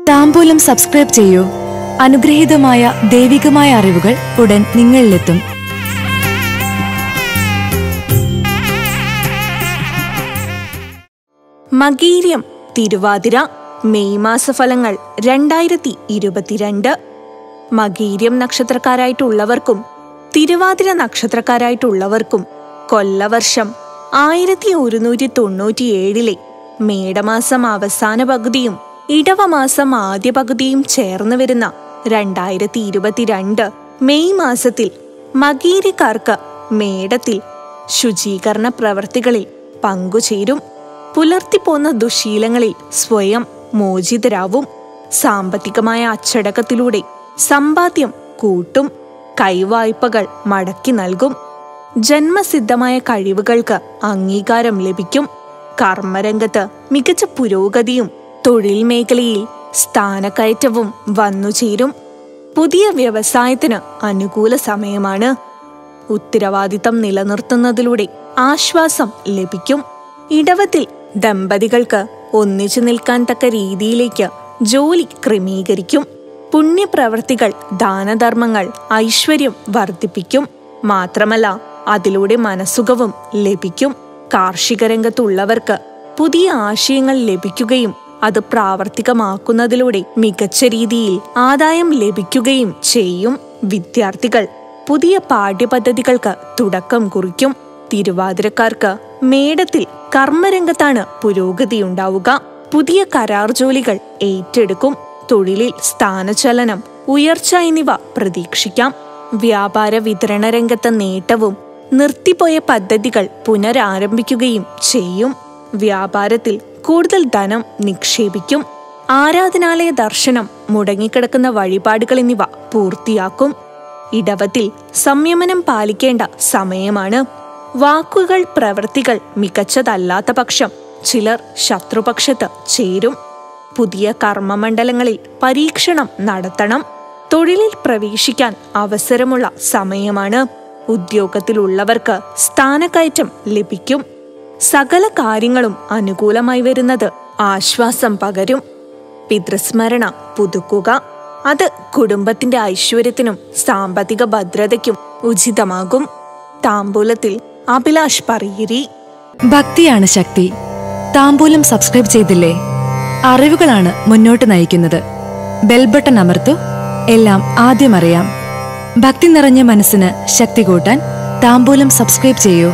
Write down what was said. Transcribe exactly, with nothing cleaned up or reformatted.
താംബൂലം subscribe ചെയ്യൂ. അനുഗ്രഹീതമായ ദൈവികമായ അറിവുകൾ ഉടൻ നിങ്ങളിലെത്തും. മകീര്യം തിരുവാതിര മെയ് മാസഫലങ്ങൾ രണ്ടായിരത്തി ഇരുപത്തിരണ്ട്. മകീര്യം നക്ഷത്രക്കാരായിട്ടുള്ളവർക്കും തിരുവാതിര നക്ഷത്രക്കാരായിട്ടുള്ളവർക്കും കൊല്ലവർഷം ആയിരത്തി ഒരുന്നൂറ്റി തൊണ്ണൂറ്റിയേഴിലെ മേടമാസം അവസാന പകുതിയും ഇടവമാസം ആദ്യ പകുതിയും ചേർന്ന് വരുന്ന രണ്ടായിരത്തി ഇരുപത്തിരണ്ട് മെയ് മാസത്തിൽ മകീരക്കാർക്ക് മേടത്തിൽ ശുചീകരണ പ്രവർത്തികളിൽ പങ്കുചേരും. പുലർത്തിപ്പോന്ന ദുശീലങ്ങളിൽ സ്വയം മോചിതരാവും. സാമ്പത്തികമായ അച്ചടക്കത്തിലൂടെ സമ്പാദ്യം കൂട്ടും. കൈവായ്പകൾ മടക്കി നൽകും. ജന്മസിദ്ധമായ കഴിവുകൾക്ക് അംഗീകാരം ലഭിക്കും. കർമ്മരംഗത്ത് മികച്ച പുരോഗതിയും തൊഴിൽ മേഖലയിൽ സ്ഥാനക്കയറ്റവും വന്നുചേരും. പുതിയ വ്യവസായത്തിന് അനുകൂല സമയമാണ്. ഉത്തരവാദിത്തം നിലനിർത്തുന്നതിലൂടെ ആശ്വാസം ലഭിക്കും. ഇടവത്തിൽ ദമ്പതികൾക്ക് ഒന്നിച്ചു നിൽക്കാൻ തക്ക രീതിയിലേക്ക് ജോലി ക്രമീകരിക്കും. പുണ്യപ്രവർത്തികൾ, ദാനധർമ്മങ്ങൾ ഐശ്വര്യം വർദ്ധിപ്പിക്കും. മാത്രമല്ല അതിലൂടെ മനസ്സുഖവും ലഭിക്കും. കാർഷിക രംഗത്തുള്ളവർക്ക് പുതിയ ആശയങ്ങൾ ലഭിക്കുകയും അത് പ്രാവർത്തികമാക്കുന്നതിലൂടെ മികച്ച രീതിയിൽ ആദായം ലഭിക്കുകയും ചെയ്യും. വിദ്യാർത്ഥികൾ പുതിയ പാഠ്യപദ്ധതികൾക്ക് തുടക്കം കുറിക്കും. തിരുവാതിരക്കാർക്ക് മേടത്തിൽ കർമ്മരംഗത്താണ് പുരോഗതിയുണ്ടാവുക. പുതിയ കരാർ ജോലികൾ ഏറ്റെടുക്കും. തൊഴിലിൽ സ്ഥാനചലനം, ഉയർച്ച എന്നിവ പ്രതീക്ഷിക്കാം. വ്യാപാര വിതരണ രംഗത്തെ നേട്ടവും നിർത്തിപ്പോയ പദ്ധതികൾ പുനരാരംഭിക്കുകയും ചെയ്യും. വ്യാപാരത്തിൽ കൂടുതൽ ധനം നിക്ഷേപിക്കും. ആരാധനാലയ ദർശനം, മുടങ്ങിക്കിടക്കുന്ന വഴിപാടുകൾ എന്നിവ പൂർത്തിയാക്കും. ഇടവത്തിൽ സംയമനം പാലിക്കേണ്ട സമയമാണ്. വാക്കുകൾ, പ്രവൃത്തികൾ മികച്ചതല്ലാത്ത പക്ഷം ചിലർ ശത്രുപക്ഷത്ത് ചേരും. പുതിയ കർമ്മമണ്ഡലങ്ങളിൽ പരീക്ഷണം നടത്തണം. തൊഴിലിൽ പ്രവേശിക്കാൻ അവസരമുള്ള സമയമാണ്. ഉദ്യോഗത്തിലുള്ളവർക്ക് സ്ഥാനക്കയറ്റം ലഭിക്കും. സകല കാര്യങ്ങളും അനുകൂലമായി വരുന്നത് ആശ്വാസം പകരും. പിതൃസ്മരണ പുതുക്കുക. അത് കുടുംബത്തിന്റെ ഐശ്വര്യത്തിനും സാമ്പത്തിക ഭദ്രതയ്ക്കും ഉചിതമാകും. താംബൂലത്തിൽ അഭിലാഷ് പറയേരി. ഭക്തിയാണ് ശക്തി. താംബൂലം സബ്സ്ക്രൈബ് ചെയ്തില്ലേ? അറിവുകളാണ് മുന്നോട്ട് നയിക്കുന്നത്. ബെൽബട്ടൺ അമർത്തു. എല്ലാം ആദ്യം അറിയാം. ഭക്തി നിറഞ്ഞ മനസ്സിന് ശക്തി കൂട്ടാൻ താംബൂലം സബ്സ്ക്രൈബ് ചെയ്യൂ.